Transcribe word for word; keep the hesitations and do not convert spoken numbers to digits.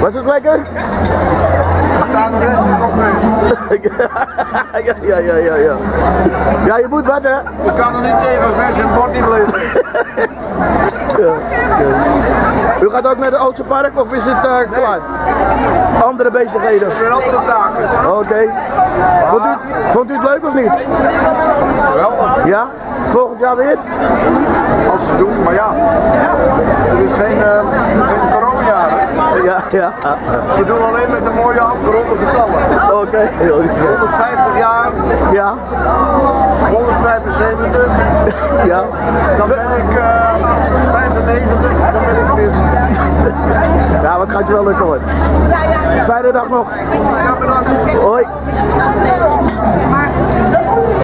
Was het lekker? Er staan de rest nog mee. ja, ja, ja, ja, ja. Ja, je moet wat, hè? Je kan er niet tegen als mensen het bord niet lezen. Ja, ja. U gaat ook naar het Oudse Park of is het uh, klaar? Andere bezigheden? Er zijn andere taken. Oké. Okay. Vond, u, vond u het leuk of niet? Wel. Ja? Volgend jaar weer? Als ze doen, maar ja. Het is geen, uh, geen coronajaar. Ja, ja. Ze doen alleen met de mooie afgeronde getallen. Oké. Okay. honderdvijftig jaar. Ja. honderdvijfenzeventig. Ja. Dan ben ik uh, vijfennegentig. Dan ben ik weer. Ja, wat gaat je wel lukken hoor. Fijne dag nog. Ja, bedankt. Hoi.